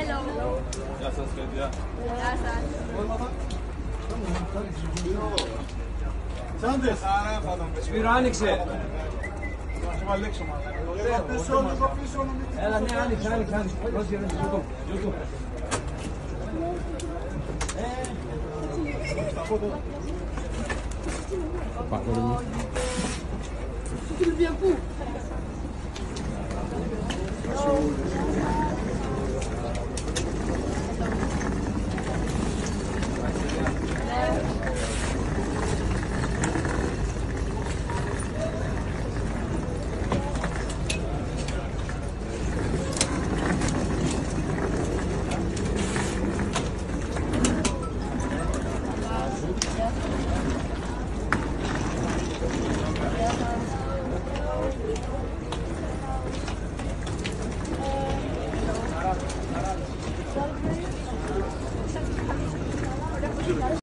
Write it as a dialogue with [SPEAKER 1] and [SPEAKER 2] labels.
[SPEAKER 1] Hello.
[SPEAKER 2] Γεια σας, παιδιά.
[SPEAKER 1] Γεια σας.
[SPEAKER 2] Σάντες.
[SPEAKER 3] Σπύρο, άνοιξε. Έλα, ναι, άνοιξε.
[SPEAKER 1] Tu le viens où?